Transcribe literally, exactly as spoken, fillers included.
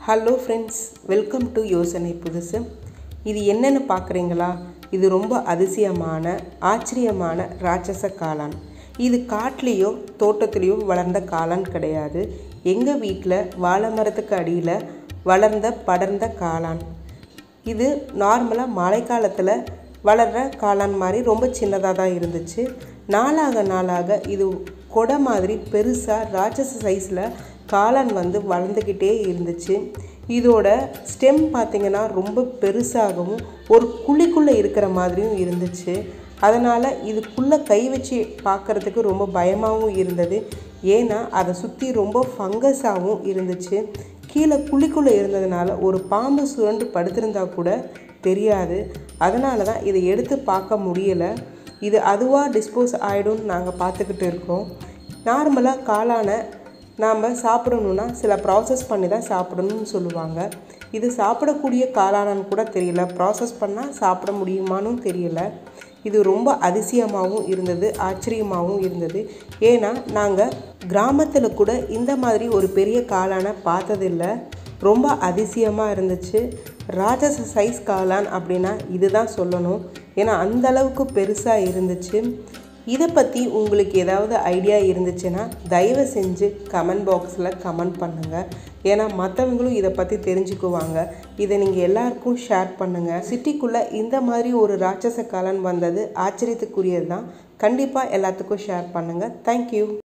Hello friends, welcome to யோசனை புதுசு. இது என்னென்னு பார்க்குறீங்களா? இது ரொம்ப அதிசயமான ஆச்சரியமான ராட்சச காளான். இது காட்டிலேயோ தோட்டத்துலேயோ வளர்ந்த காளான் கிடையாது. எங்கள் வீட்டில் வாழை மரத்துக்கு அடியில் வளர்ந்த படர்ந்த காளான். இது நார்மலாக மழைக்காலத்தில் வளர்கிற காளான் மாதிரி ரொம்ப சின்னதாக தான் இருந்துச்சு. நாளாக நாளாக இது கொடை மாதிரி பெருசாக ராட்சச சைஸில் காளான் வந்து வளர்ந்துக்கிட்டே இருந்துச்சு. இதோட ஸ்டெம் பார்த்திங்கன்னா ரொம்ப பெருசாகவும் ஒரு குழிக்குள்ளே இருக்கிற மாதிரியும் இருந்துச்சு. அதனால் இதுக்குள்ளே கை வச்சு பார்க்குறதுக்கு ரொம்ப பயமாகவும் இருந்தது. ஏன்னா அதை சுற்றி ரொம்ப ஃபங்கஸாகவும் இருந்துச்சு. கீழே குழிக்குள்ளே இருந்ததுனால ஒரு பாம்பு சுரண்டு படுத்திருந்தா கூட தெரியாது. அதனால தான் இதை எடுத்து பார்க்க முடியலை. இது அதுவாக டிஸ்போஸ் ஆகிடும்னு நாங்கள் பார்த்துக்கிட்டு இருக்கோம். நார்மலாக காளானை நாம் சாப்பிடணுன்னா சில ப்ராசஸ் பண்ணி தான் சாப்பிடணும்னு சொல்லுவாங்க. இது சாப்பிடக்கூடிய காளானான்னு கூட தெரியல. ப்ராசஸ் பண்ணால் சாப்பிட முடியுமான்னு தெரியல. இது ரொம்ப அதிசயமாகவும் இருந்தது, ஆச்சரியமாகவும் இருந்தது. ஏன்னா நாங்கள் கிராமத்தில் கூட இந்த மாதிரி ஒரு பெரிய காளானை பார்த்ததில்லை. ரொம்ப அதிசயமாக இருந்துச்சு. ராட்சச சைஸ் காளான் அப்படின்னா இது தான் சொல்லணும். ஏன்னா அந்தளவுக்கு பெருசாக இருந்துச்சு. இதை பற்றி உங்களுக்கு ஏதாவது ஐடியா இருந்துச்சுன்னா தயவு செஞ்சு கமெண்ட் பாக்ஸில் கமெண்ட் பண்ணுங்கள். ஏன்னா மற்றவங்களும் இதை பற்றி தெரிஞ்சுக்குவாங்க. இதை நீங்கள் எல்லாருக்கும் ஷேர் பண்ணுங்கள். சிட்டிக்குள்ளே இந்த மாதிரி ஒரு ராட்சச காளான் வந்தது ஆச்சரியத்துக்குரியது தான். கண்டிப்பாக எல்லாத்துக்கும் ஷேர் பண்ணுங்கள். தேங்க்யூ.